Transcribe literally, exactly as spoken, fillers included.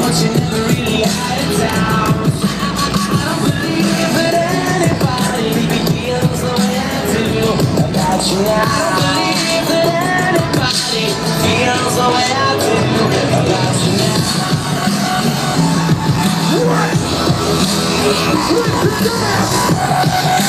but you never really had a doubt. I don't believe that anybody feels the way I do about you now. I don't believe that anybody feels the way I do about you now. What? What's the dance?